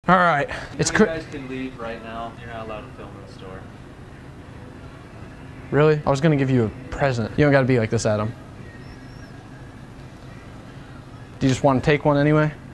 All right. You guys can leave right now. You're not allowed to film in the store. Really? I was gonna give you a present. You don't gotta be like this, Adam. Do you just want to take one anyway?